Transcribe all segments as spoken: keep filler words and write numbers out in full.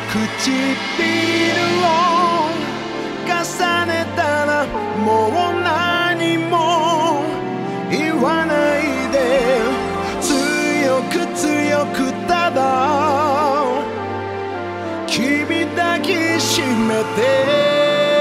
唇を重ねたらもう何も言わないで強く強くただ君抱きしめて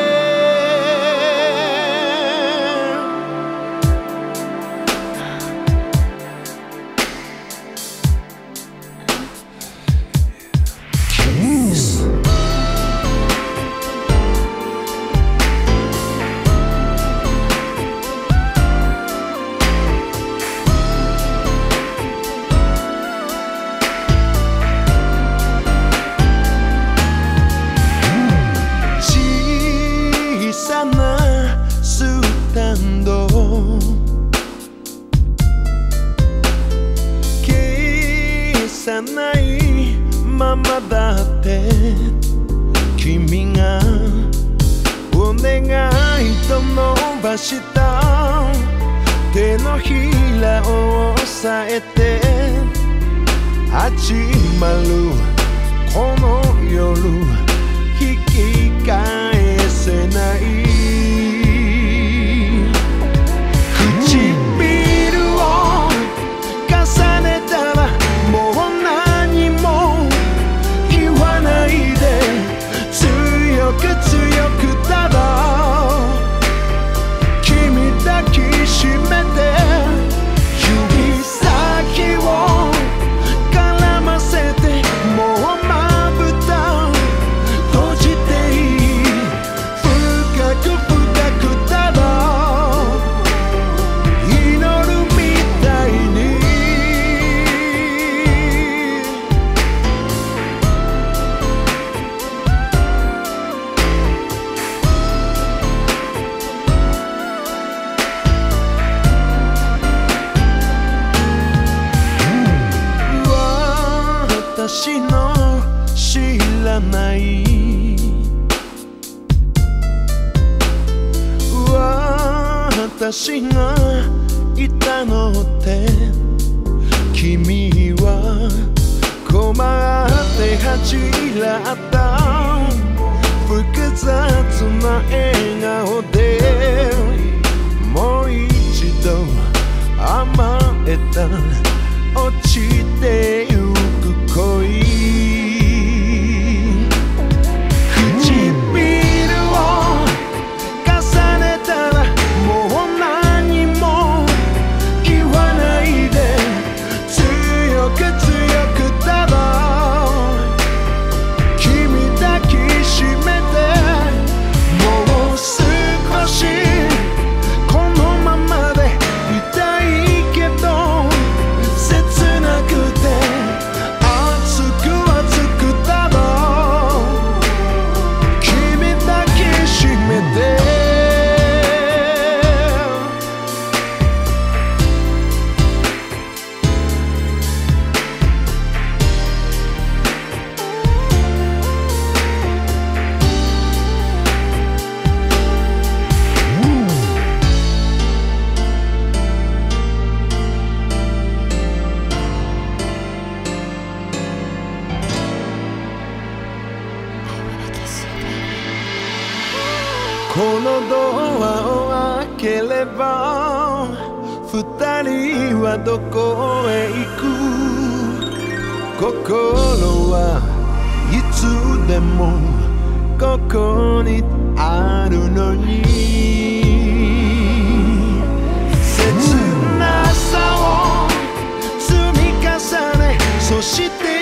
ないままだって君がお願いと伸ばした手のひらを押さえて始まるこの夜引き返せない唇を重ねたらもう何も言わないで強く強くただ君抱きしめて指先を絡ませてもうまぶた閉じていい深く深くただ祈るみたいに私の知らない私がいたのって君は困って恥じらった複雑な笑顔でもう一度甘えた落ちてゆく恋唇を重ねたらもう何も言わないで強く強くただ君抱きしめてもう少しこのままでいたいけど切なくて熱く熱くただ君抱きしめてこのドアを開ければ二人はどこへ行く心はいつでもここにあるのに切なさを積み重ねそして